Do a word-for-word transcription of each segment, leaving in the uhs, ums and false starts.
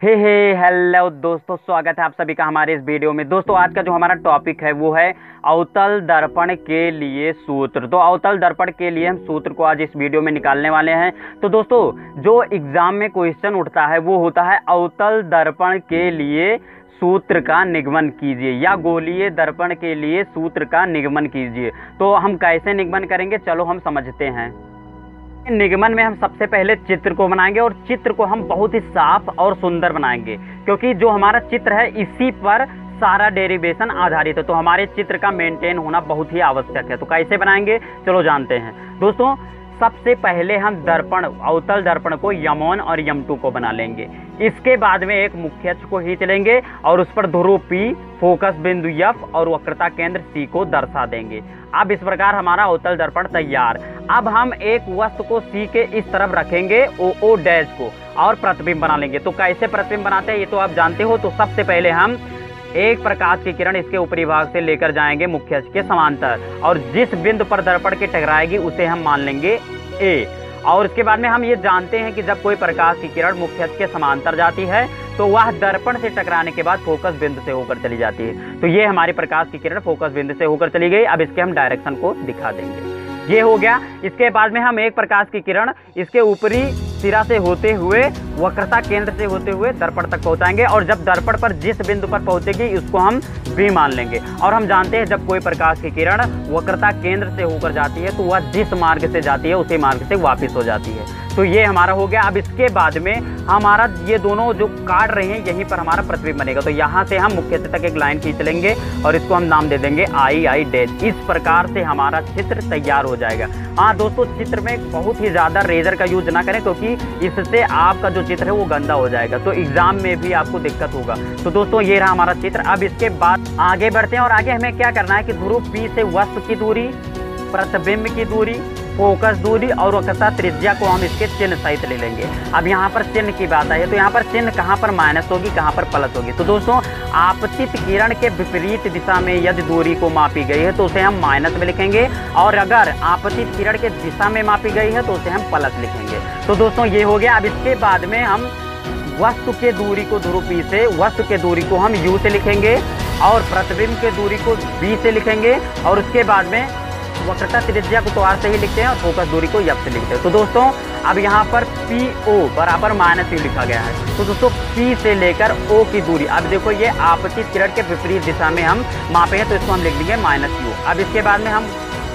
हे हे hello दोस्तों, स्वागत है आप सभी का हमारे इस वीडियो में। दोस्तों आज का जो हमारा टॉपिक है वो है अवतल दर्पण के लिए सूत्र। तो अवतल दर्पण के लिए हम सूत्र को आज इस वीडियो में निकालने वाले हैं। तो दोस्तों जो एग्जाम में क्वेश्चन उठता है वो होता है अवतल दर्पण के लिए सूत्र का निगमन कीजिए या गोलीय दर्पण के लिए सूत्र का निगमन कीजिए। तो हम कैसे निगमन करेंगे, चलो हम समझते हैं। निगमन में हम सबसे पहले चित्र को बनाएंगे और चित्र को हम बहुत ही साफ और सुंदर बनाएंगे, क्योंकि जो हमारा चित्र है इसी पर सारा डेरिवेशन आधारित है। तो हमारे चित्र का मेंटेन होना बहुत ही आवश्यक है। तो कैसे बनाएंगे, चलो जानते हैं। दोस्तों सबसे पहले हम दर्पण अवतल दर्पण को यम वन और यम टू को बना लेंगे। इसके बाद में एक मुख्य अक्ष को खींच लेंगे और उस पर ध्रुव पी, फोकस बिंदु एफ और वक्रता केंद्र सी को दर्शा देंगे। अब इस प्रकार हमारा अवतल दर्पण तैयार। अब हम एक वस्तु को सी के इस तरफ रखेंगे ओ ओ डैश को और प्रतिबिंब बना लेंगे। तो कैसे प्रतिबिंब बनाते हैं ये तो आप जानते हो। तो सबसे पहले हम एक प्रकाश की किरण इसके ऊपरी भाग से लेकर जाएंगे मुख्य अक्ष के समांतर, और जिस बिंदु पर दर्पण के टकराएगी उसे हम मान लेंगे ए। और इसके बाद में हम ये जानते हैं कि जब कोई प्रकाश की किरण मुख्य अक्ष के समांतर जाती है तो वह दर्पण से टकराने के बाद फोकस बिंदु से होकर चली जाती है। तो ये हमारी प्रकाश की किरण फोकस बिंदु से होकर चली गई। अब इसके हम डायरेक्शन को दिखा देंगे। ये हो गया। इसके बाद में हम एक प्रकाश की किरण इसके ऊपरी सिरा से होते हुए वक्रता केंद्र से होते हुए दर्पण तक पहुंचाएंगे, और जब दर्पण पर जिस बिंदु पर पहुंचेगी उसको हम बी मान लेंगे। और हम जानते हैं जब कोई प्रकाश की किरण वक्रता केंद्र से होकर जाती है तो वह जिस मार्ग से जाती है उसी मार्ग से वापस हो जाती है। तो ये हमारा हो गया। अब इसके बाद में हमारा ये दोनों जो काट रहे हैं यहीं पर हमारा प्रतिबिंब बनेगा। तो यहाँ से हम मुख्य तक एक लाइन खींच लेंगे और इसको हम नाम दे देंगे आई आई डैश। इस प्रकार से हमारा चित्र तैयार हो जाएगा। हाँ दोस्तों, चित्र में बहुत ही ज़्यादा रेजर का यूज ना करें, क्योंकि इससे आपका जो चित्र है वो गंदा हो जाएगा, तो एग्जाम में भी आपको दिक्कत होगा। तो दोस्तों ये रहा हमारा चित्र। अब इसके बाद आगे बढ़ते हैं और आगे हमें क्या करना है कि ध्रुव पी से वस्तु की दूरी, प्रतिबिंब की दूरी, फोकस दूरी और वक्रता त्रिज्या को हम इसके चिन्ह सहित ले लेंगे। अब यहाँ पर चिन्ह की बात आई है तो यहाँ पर चिन्ह कहाँ पर माइनस होगी, कहाँ पर प्लस होगी। तो दोस्तों आपतित किरण के विपरीत दिशा में यदि दूरी को मापी गई है तो उसे हम माइनस में लिखेंगे, और अगर आपतित किरण के दिशा में मापी गई है तो उसे हम प्लस लिखेंगे। तो दोस्तों ये हो गया। अब इसके बाद में हम वस्तु के दूरी को ध्रुव पी से वस्तु के दूरी को हम यू से लिखेंगे और प्रतिबिंब के दूरी को बी से लिखेंगे, और उसके बाद में वक्रता त्रिज्या को तो आर से ही लिखते हैं और फोकस दूरी को एफ से लिखते हैं। तो दोस्तों अब यहाँ पर पी ओ बराबर माइनस यू लिखा गया है। तो दोस्तों पी से लेकर ओ की दूरी, अब देखो ये आपतित किरण के विपरीत दिशा में हम मापे हैं तो इसको हम लिख देंगे माइनस यू। अब इसके बाद में हम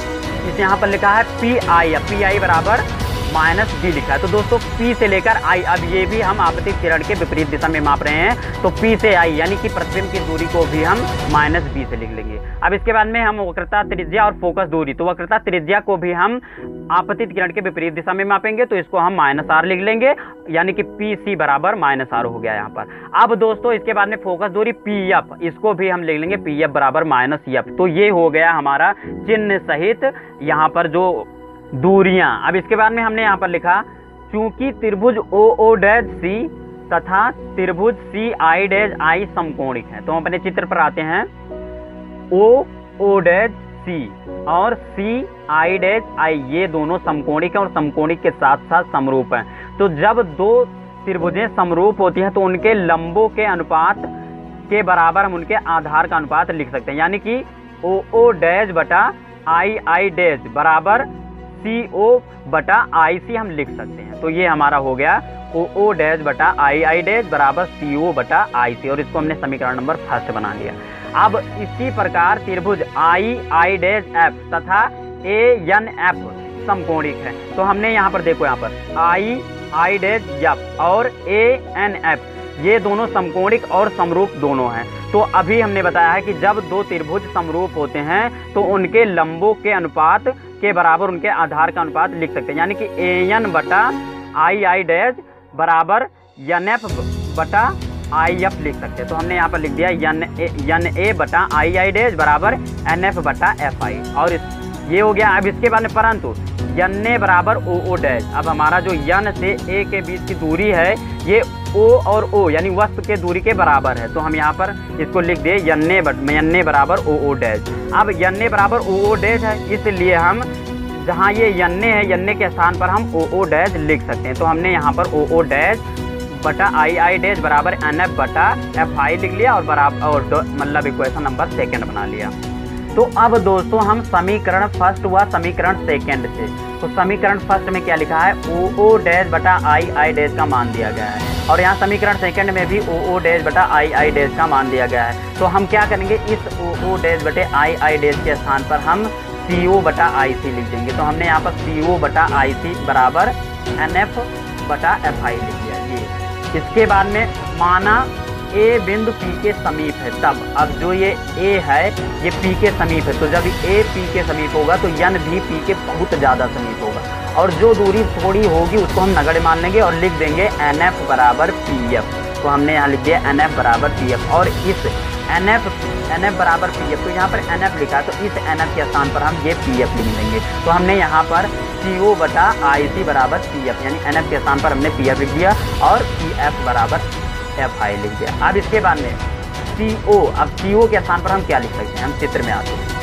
इस यहाँ पर लिखा है पी आई, या पी आई बराबर माइनस बी लिखा है। तो दोस्तों P से लेकर I, अब ये भी हम आपतित किरण के विपरीत दिशा में माप रहे हैं, तो P से I यानी कि प्रतिबिंब की दूरी को भी हम माइनस बी से लिख लेंगे। अब इसके बाद में हम वक्रता त्रिज्या और फोकस दूरी, तो वक्रता त्रिज्या को भी हम आपतित किरण के विपरीत दिशा में मापेंगे, तो इसको हम माइनस आर लिख लेंगे, यानी कि पी सी बराबर माइनस आर हो गया यहाँ पर। अब दोस्तों इसके बाद में फोकस दूरी पी एफ, इसको भी हम लिख लेंगे पी एफ बराबर माइनस एफ। तो ये हो गया हमारा चिन्ह सहित यहाँ पर जो दूरियां। अब इसके बाद में हमने यहाँ पर लिखा चूंकि त्रिभुज ओ ओ डैश सी तथा त्रिभुज सी आई डैश आई समकोणिक है। तो हम अपने चित्र पर आते हैं। ओ ओ डैश सी और सी आई डैश आई ये दोनों समकोणिक हैं और समकोणिक के साथ साथ समरूप हैं। तो जब दो त्रिभुजें समरूप होती हैं तो उनके लंबों के अनुपात के बराबर हम उनके आधार का अनुपात लिख सकते हैं, यानी कि ओ ओ डैश बटा आई आई डैश बराबर सी ओ बटा आई सी हम लिख सकते हैं। तो ये हमारा हो गया ओ ओ डैश बटा आई आई डैश बराबर सी ओ बटा आई सी, और इसको हमने समीकरण नंबर फर्स्ट बना लिया। अब इसी प्रकार त्रिभुज आई आई डैश एफ तथा ए एन एफ समकोणिक है। तो हमने यहाँ पर देखो यहाँ पर आई आई डैश एफ और ए एन एफ ये दोनों समकोणिक और समरूप दोनों हैं। तो अभी हमने बताया है कि जब दो त्रिभुज समरूप होते हैं तो उनके लंबों के अनुपात के बराबर उनके आधार का अनुपात लिख सकते हैं, यानी कि ए एन बटा आई आई डैश बराबर एन एफ बटा आई एफ लिख सकते हैं। तो हमने यहाँ पर लिख दिया एन ए एन ए बटा आई आई डैश बराबर एन एफ बटा एफ आई, और इस, ये हो गया। अब इसके बाद में परंतु एन ए बराबर ओ ओ डैश, अब हमारा जो एन से ए के बीच की दूरी है ये ओ और ओ यानी वस्तु के दूरी के बराबर है। तो हम यहाँ पर इसको लिख दिए एन ए एन ए बराबर ओ ओ डैश। अब एन ए बराबर ओ ओ डैश है, इसलिए हम जहाँ ये एन ए है एन ए के स्थान पर हम ओ ओ डैश लिख सकते हैं। तो हमने यहाँ पर ओ ओ डैश बटा आई आई डैश बराबर एन एफ बटा एफ आई लिख लिया और बराबर और मतलब इक्वेशन नंबर सेकंड बना लिया। तो अब दोस्तों हम समीकरण फर्स्ट हुआ समीकरण सेकंड से, तो समीकरण फर्स्ट में क्या लिखा है, ओ ओ डैश बटा आई आई डैश का मान दिया गया है, और यहाँ समीकरण सेकंड में भी ओ ओ डैश बटा आई आई डैश का मान दिया गया है। तो हम क्या करेंगे, इस ओ ओ डैश बटे आई आई डैश के स्थान पर हम सी ओ बटा आई सी लिख देंगे। तो हमने यहाँ पर सी ओ बटा आई सी बराबर एन एफ बटा एफ आई लिख दिया ये। इसके बाद में माना ए बिंदु पी के समीप है, तब अब जो ये ए है ये पी के समीप है, तो जब ए पी के समीप होगा तो यन भी पी के बहुत ज़्यादा समीप होगा, और जो दूरी थोड़ी होगी उसको हम नगण्य मान लेंगे और लिख देंगे एन एफ बराबर पी एफ। तो हमने यहाँ लिख दिया एन एफ बराबर पी एफ, और इस एन एफ एन एफ बराबर पी एफ, तो यहाँ पर एन एफ लिखा है तो इस एन एफ के स्थान पर हम ये पी एफ लिख देंगे। तो हमने यहाँ पर सी ओ बटा आई सी बराबर पी एफ, यानी एन एफ के स्थान पर हमने पी एफ लिख दिया और पी एफ बराबर एफ आई लिख दिया। अब इसके बाद में सी ओ, अब सी ओ के स्थान पर हम क्या लिख सकते हैं, हम चित्र में आते हैं।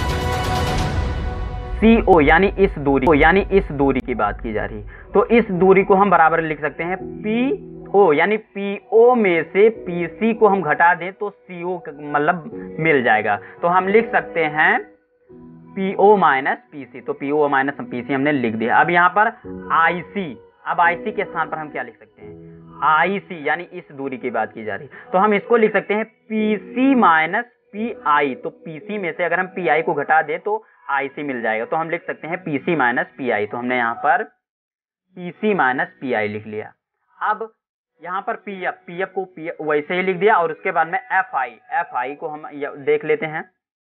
सी ओ यानी इस दूरी, यानी इस दूरी की बात की जा रही, तो इस दूरी को हम बराबर लिख सकते हैं पी ओ, यानी पी ओ में से पी सी को हम घटा दें तो सी ओ मतलब मिल जाएगा। तो हम लिख सकते हैं P O minus P C, तो P O minus P C हमने लिख दिया। अब यहाँ पर आई सी, अब आई सी के स्थान पर हम क्या लिख सकते हैं, आई सी यानी इस दूरी की बात की जा रही, तो हम इसको लिख सकते हैं P C minus P I. तो पी सी में से अगर हम पी आई को घटा दें तो आई सी मिल जाएगा, तो हम लिख सकते हैं P C minus P I. तो हमने यहाँ पर P C minus P I लिख लिया। अब यहाँ पर पी एफ, पी एफ को पी वैसे ही लिख दिया, और उसके बाद में एफ आई, एफ आई को हम देख लेते हैं।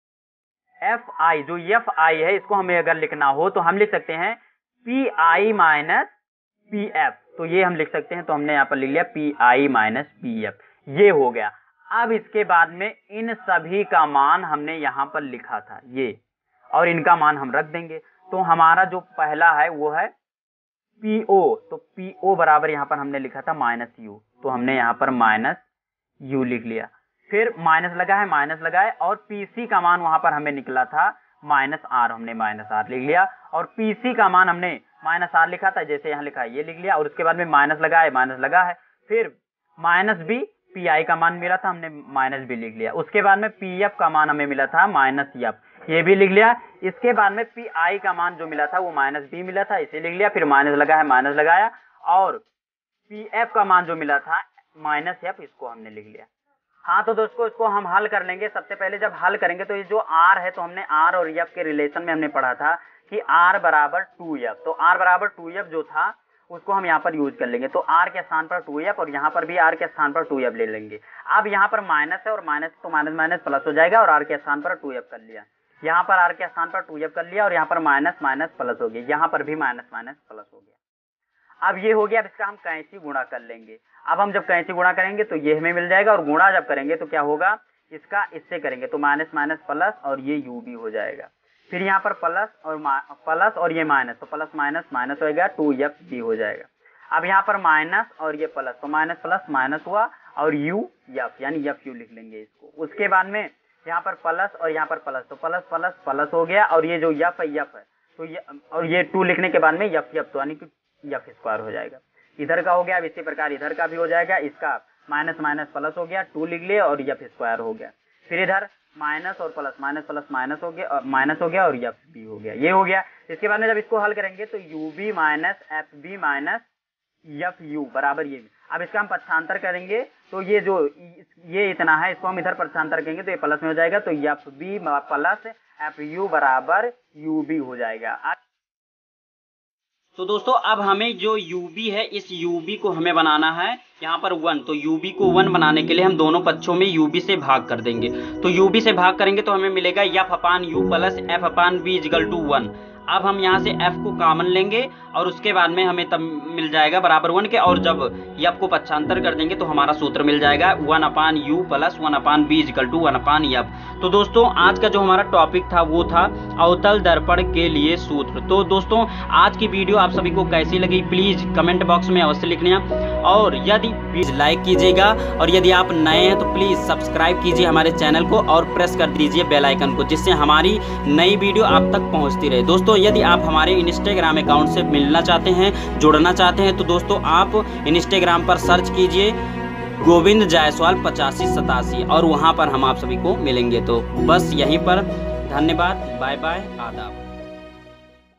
एफ आई जो एफ आई है इसको हमें अगर लिखना हो तो हम लिख सकते हैं P I minus P F, तो ये हम लिख सकते हैं। तो हमने यहाँ पर लिख लिया P I minus P F, ये हो गया। अब इसके बाद में इन सभी का मान हमने यहाँ पर लिखा था ये, और इनका मान हम रख देंगे। तो हमारा जो पहला है वो है पी ओ, तो पी ओ बराबर यहाँ पर हमने लिखा था माइनस यू, तो हमने यहाँ पर माइनस यू लिख लिया। फिर माइनस लगा है, माइनस लगा है, और पी सी का मान वहां पर हमें निकला था माइनस आर, हमने माइनस आर लिख लिया। और पी सी का मान हमने माइनस आर लिखा था, जैसे यहाँ लिखा है ये लिख लिया, और उसके बाद में माइनस लगा है, माइनस लगा है। फिर माइनस बी, पी आई का मान मिला था, हमने माइनस बी लिख लिया। उसके बाद में पी एफ का मान हमें मिला था माइनस एफ, ये भी लिख लिया। इसके बाद में पी आई का मान जो मिला था वो माइनस बी मिला था, इसे लिख लिया। फिर माइनस लगा है, माइनस लगाया, और पी एफ का मान जो मिला था माइनस एफ, इसको हमने लिख लिया। हाँ तो दोस्तों इसको हम हल कर लेंगे। सबसे पहले जब हल करेंगे तो ये जो आर है, तो हमने आर और एफ के रिलेशन में हमने पढ़ा था कि आर बराबर टू एफ, तो आर बराबर टू एफ जो था उसको हम यहाँ पर यूज कर लेंगे। तो आर के स्थान पर टू एफ और यहाँ पर भी आर के स्थान पर टू एफ ले लेंगे। अब यहाँ पर माइनस है और माइनस तो माइनस माइनस प्लस हो जाएगा, और आर के स्थान पर टू एफ कर लिया, यहाँ पर आर के स्थान पर टू एफ कर लिया, और यहाँ पर माइनस माइनस प्लस हो गया, यहाँ पर भी माइनस माइनस प्लस हो गया। अब ये हो गया। अब इसका हम कैंची गुणा कर लेंगे। अब हम जब कैंची गुणा करेंगे तो ये हमें मिल जाएगा, और गुणा जब करेंगे तो क्या होगा, इसका इससे करेंगे तो माइनस माइनस प्लस, और ये यू भी हो जाएगा। फिर यहाँ पर प्लस और प्लस और ये माइनस, तो प्लस माइनस माइनस हो गया, टू एफ बी हो जाएगा। अब यहाँ पर माइनस और ये प्लस, तो माइनस प्लस माइनस हुआ, और यू एफ यानी एफ यू लिख लेंगे इसको। उसके बाद में यहाँ पर प्लस और यहाँ पर प्लस, तो प्लस प्लस प्लस हो गया, और ये जो एफ है एफ है, तो ये और ये टू लिखने के बाद में एफ एफ, तो यानी कि एफ स्क्वायर हो जाएगा। इधर का हो गया। अब इसी प्रकार इधर का भी हो जाएगा। इसका माइनस माइनस प्लस हो गया, टू लिख लिया, और एफ स्क्वायर हो गया। फिर इधर माइनस और प्लस, माइनस प्लस माइनस हो गया, माइनस हो गया, और एफ बी हो गया, ये हो गया। इसके बाद में जब इसको हल करेंगे तो U B minus F B minus F U बराबर ये। अब इसका हम पक्षांतर करेंगे तो ये जो ये इतना है, इसको हम इधर पक्षांतर करेंगे तो ये प्लस में हो जाएगा, तो F B plus F U बराबर यू बी हो जाएगा। तो दोस्तों अब हमें जो U B है, इस U B को हमें बनाना है यहाँ पर वन। तो U B को वन बनाने के लिए हम दोनों पक्षों में U B से भाग कर देंगे। तो U B से भाग करेंगे तो हमें मिलेगा F upon U plus F upon B equal to one. अब हम यहाँ से F को कॉमन लेंगे, और उसके बाद में हमें तब मिल जाएगा बराबर वन के, और जब F को पक्षांतर कर देंगे तो हमारा सूत्र मिल जाएगा one upon U plus one upon B equal to one upon F. तो दोस्तों आज का जो हमारा टॉपिक था वो था अवतल दर्पण के लिए सूत्र। तो दोस्तों आज की वीडियो आप सभी को कैसी लगी प्लीज कमेंट बॉक्स में अवश्य लिखना, और यदि प्लीज लाइक कीजिएगा, और यदि आप नए हैं तो प्लीज सब्सक्राइब कीजिए हमारे चैनल को और प्रेस कर दीजिए बेल आइकन को, जिससे हमारी नई वीडियो आप तक पहुंचती रहे। दोस्तों यदि आप हमारे इंस्टाग्राम अकाउंट से मिल मिलना चाहते हैं, जुड़ना चाहते हैं, तो दोस्तों आप इंस्टाग्राम पर सर्च कीजिए गोविंद जायसवाल पचासी सतासी और वहाँ पर हम आप सभी को मिलेंगे। तो बस यहीं पर, धन्यवाद, बाय बाय, आदाब।